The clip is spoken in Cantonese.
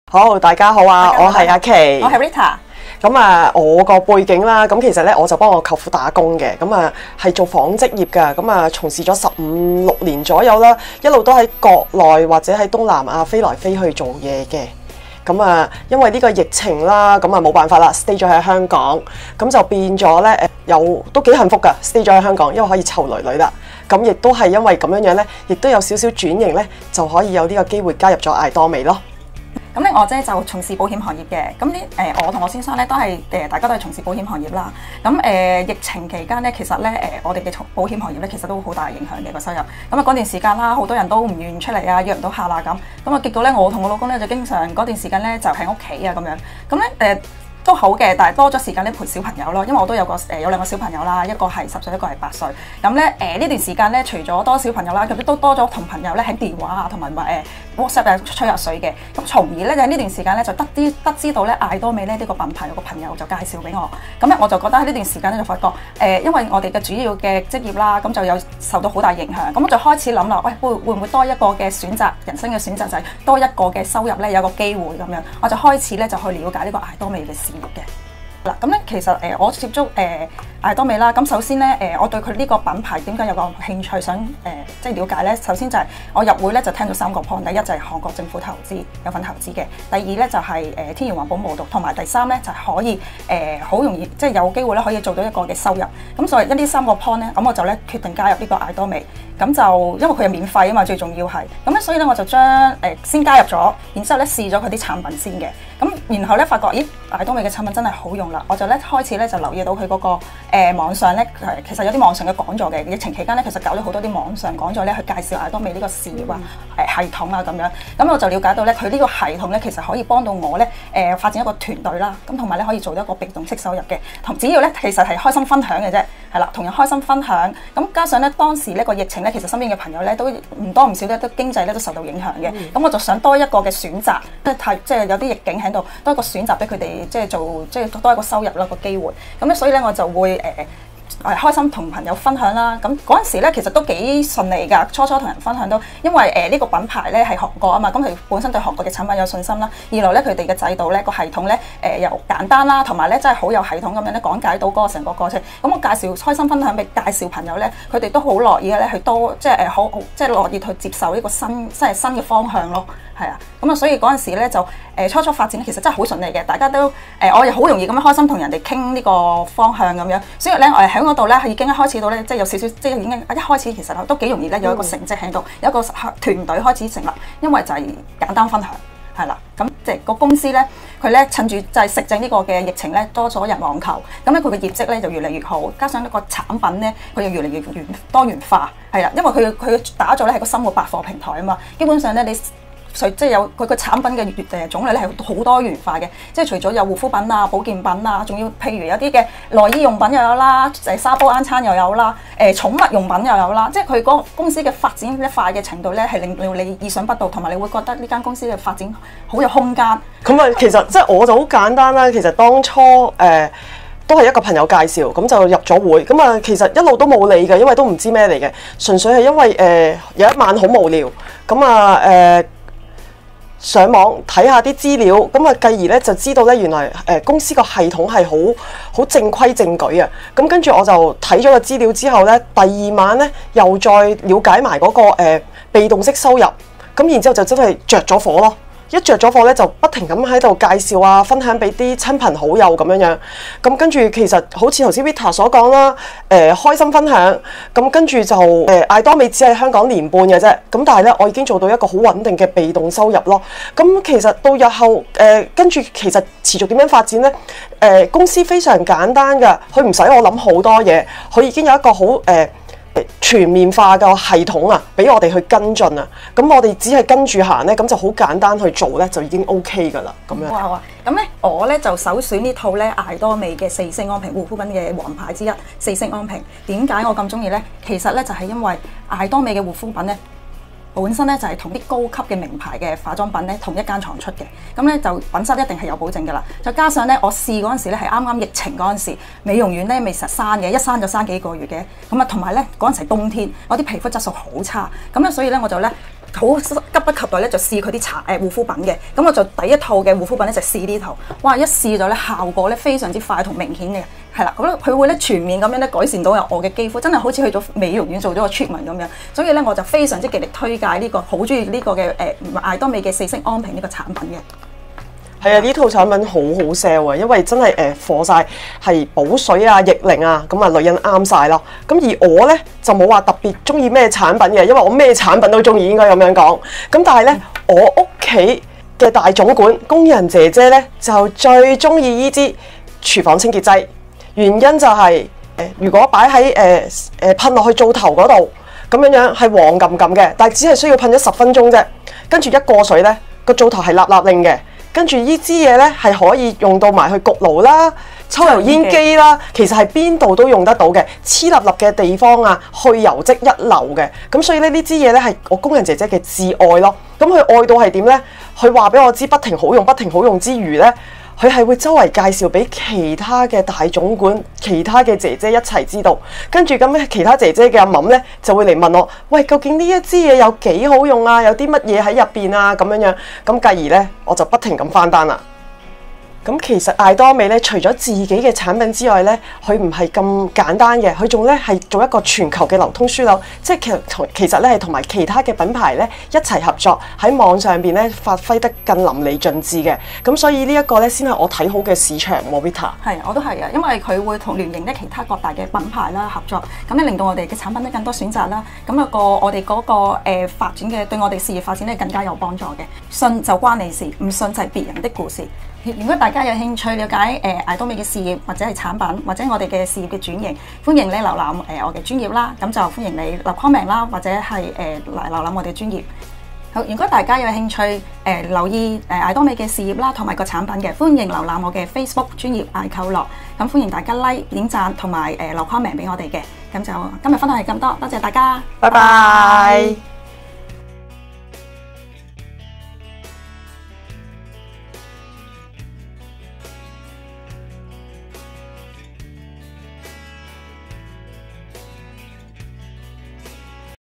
好，大家好啊！我係阿琪， 我係 Rita。 咁啊，我個背景啦，咁其實咧我就幫我舅父打工嘅，咁啊係做紡織業㗎，咁啊從事咗15、16年左右啦，一路都喺國內或者喺東南亞飛來飛去做嘢嘅。咁啊，因為呢個疫情啦，咁啊冇辦法啦 ，stay 咗喺香港，咁就變咗咧又都幾幸福㗎 ，stay 咗喺香港，因為可以湊女啦。咁亦都係因為咁樣咧，亦都有少少轉型咧，就可以有呢個機會加入咗艾多美咯。 咁咧，我姐就從事保險行業嘅。咁我同我先生咧都係大家都係從事保險行業啦。咁疫情期間咧，其實咧我哋嘅保險行業咧其實都好大影響嘅個收入。咁啊嗰段時間啦，好多人都唔願意出嚟啊，約唔到客啦咁。咁啊結果咧，我同我老公咧就經常嗰段時間咧就喺屋企啊咁樣。咁咧都好嘅，但係多咗時間咧陪小朋友咯，因為我都有兩個小朋友啦，一個係10歲，一個係8歲。咁咧呢段時間咧，除咗多小朋友啦，咁都多咗同朋友咧喺電話啊，同埋WhatsApp 啊吹下水嘅。咁從而咧就喺呢段時間咧就得知到咧艾多美咧呢個品牌有個朋友就介紹俾我。咁咧我就覺得喺呢段時間咧就發覺因為我哋嘅主要嘅職業啦，咁就有受到好大影響。咁我就開始諗啦，喂會唔會多一個嘅選擇，人生嘅選擇就係多一個嘅收入咧，有個機會咁樣。我就開始咧就去了解呢個艾多美嘅事業嘅。嗱，咁咧其實我接觸艾多美啦，咁首先咧我對佢呢個品牌點解有個興趣想即係了解咧？首先就係我入會咧就聽到3個 point， 第一就係韓國政府投資有份投資嘅，第二咧就係天然環保模式，同埋第三咧就係可以好容易即係有機會咧可以做到一個嘅收入。咁所以呢3個 point 咧，咁我就咧決定加入呢個艾多美。咁就因為佢係免費啊嘛，最重要係咁咧，所以咧我就將先加入咗，然之後咧試咗佢啲產品先嘅。咁然後咧發覺，咦，艾多美嘅產品真係好用啦！我就咧開始咧就留意到佢嗰個網上咧，其實有啲網上嘅講座嘅。疫情期間咧，其實搞咗好多啲網上講座咧，去介紹艾多美呢個事業啊、系統啊咁樣。咁我就了解到咧，佢呢個系統咧，其實可以幫到我咧發展一個團隊啦。咁同埋咧可以做到一個被動式收入嘅。同只要咧其實係開心分享嘅啫，係啦，同人開心分享。咁加上咧當時呢個疫情咧，其實身邊嘅朋友咧都唔多唔少咧都經濟咧都受到影響嘅。咁我就想多一個嘅選擇，即係有啲逆境喺度，多一個選擇俾佢哋，即係多一個收入啦個機會。咁咧所以咧我就會開心同朋友分享啦。咁嗰陣時咧其實都幾順利㗎，初同人分享都，因為呢個品牌咧係韓國啊嘛，咁佢本身對韓國嘅產品有信心啦。二來咧佢哋嘅制度咧個系統咧又簡單啦，同埋咧真係好有系統咁樣咧講解到嗰個成個過程。咁我介紹開心分享俾介紹朋友咧，佢哋都好樂意咧去多即係好即係樂意去接受呢個新嘅方向咯。係啊，咁啊所以嗰陣時咧就初發展其實真係好順利嘅，大家都我又好容易咁樣開心同人哋傾呢個方向咁樣。所以咧喺嗰度咧已經一開始到咧即係有少少即係已經一開始其實都幾容易咧有一個成績喺度，有一個團隊開始成立，因為就係簡單分享係啦。咁即係個公司咧佢咧趁住就係食正呢個嘅疫情咧多咗人網購，咁咧佢嘅業績咧就越嚟越好，加上呢個產品咧佢又越嚟越多元化係啦，因為佢打造咧係個生活百貨平台啊嘛，基本上咧你。即係有佢個產品嘅種類咧係好多元化嘅，即係除咗有護膚品啊、保健品啊，仲要譬如有啲嘅內衣用品又有啦，沙煲罌罉又有啦，寵物用品又有啦，即係佢嗰個公司嘅發展一快嘅程度咧係令你意想不到，同埋你會覺得呢間公司嘅發展好有空間。咁啊， 其實即係我就好簡單啦，其實當初都係一個朋友介紹，咁就入咗會，咁啊其實一路都冇理嘅，因為都唔知咩嚟嘅，純粹係因為有一晚好無聊，咁啊上網睇下啲資料，咁啊繼而咧就知道咧原來公司個系統係好正規正矩啊！咁跟住我就睇咗個資料之後咧，第2晚咧又再了解埋嗰個被動式收入，咁然之後就真係着咗火咯！一着咗火咧，就不停咁喺度介紹啊，分享俾啲親朋好友咁樣樣。咁跟住其實好似頭先 Rita 所講啦，開心分享。咁跟住就艾多美只係香港年半嘅啫。咁但係咧，我已經做到一個好穩定嘅被動收入咯。咁其實到日後跟住其實持續點樣發展咧？公司非常簡單㗎，佢唔使我諗好多嘢，佢已經有一個好全面化嘅系統啊，俾我哋去跟進啊。咁我哋只係跟住行咧，咁就好簡單去做咧，就已經 OK 噶啦。咁樣。 哇！咁咧，我咧就首選呢套咧艾多美嘅4星安瓶護膚品嘅王牌之一4星安瓶。點解我咁中意咧？其實咧就係因為艾多美嘅護膚品咧。本身咧就係同啲高級嘅名牌嘅化妝品咧同一間廠出嘅，咁咧就品質一定係有保證㗎啦。再加上咧，我試嗰陣時咧係啱啱疫情嗰陣時，美容院咧未實閂嘅，一閂就閂幾個月嘅。咁啊，同埋咧嗰陣時係冬天，我啲皮膚質素好差，咁咧所以咧我就咧好急不及待咧就試佢啲護膚品嘅，咁我就第一套嘅護膚品咧就試呢套，哇！一試咗咧效果咧非常之快同明顯嘅，係啦，咁咧佢會咧全面咁樣咧改善到我嘅肌膚，真係好似去咗美容院做咗個 treatment 咁樣，所以咧我就非常之極力推介呢個，好中意呢個嘅艾多美嘅4星安瓶呢個產品嘅。 係啊，呢套產品好好 sell 啊，因為真係火晒係補水啊、逆齡啊，咁啊女人啱晒咯。咁而我咧就冇話特別中意咩產品嘅，因為我咩產品都中意，應該咁樣講。咁但係咧，我屋企嘅大總管工人姐姐咧就最中意呢支廚房清潔劑，原因就係如果擺喺噴落去灶頭嗰度，咁樣係黃冚冚嘅，但係只係需要噴咗10分鐘啫，跟住一過水咧個灶頭係立立令嘅。跟住呢支嘢咧係可以用到埋去焗爐啦、抽油煙機啦，其實係邊度都用得到嘅，黐立立嘅地方啊，去油漬一流嘅。咁所以咧呢支嘢咧係我工人姐姐嘅至愛咯。咁佢愛到係點咧？佢話俾我知不停好用，不停好用之餘咧，佢係會周圍介紹俾其他嘅大總管、其他嘅姐姐一齊知道。跟住咁咧，其他姐姐嘅阿嬸咧就會嚟問我：喂，究竟呢一支嘢有幾好用啊？有啲乜嘢喺入邊啊？咁樣樣。咁繼而咧，我就不停咁翻單啦。咁其實艾多美咧，除咗自己嘅產品之外咧，佢唔係咁簡單嘅，佢仲咧係做一個全球嘅流通樞紐，即係其實咧係同埋其他嘅品牌咧一齊合作喺網上邊咧發揮得更淋漓盡致嘅。咁所以呢一個咧先係我睇好嘅市場。Movita 係，我都係啊，因為佢會同聯營咧其他各大嘅品牌啦合作，咁咧令到我哋嘅產品咧更多選擇啦。咁我哋嗰個發展嘅對我哋事業發展咧更加有幫助嘅。信就關你事，唔信就係別人的故事。如果大家有興趣了解艾多美嘅事業或者係產品或者我哋嘅事業嘅轉型，歡迎你瀏覽我嘅專頁啦，咁就歡迎你留 comment 啦，或者係嚟瀏覽我哋專頁。好，如果大家有興趣留意艾多美嘅事業啦同埋個產品嘅，歡迎瀏覽我嘅 Facebook 專頁艾購樂，咁歡迎大家 like 點讚同埋留 comment 俾我哋嘅。咁就今日分享係咁多，多謝大家， 拜拜。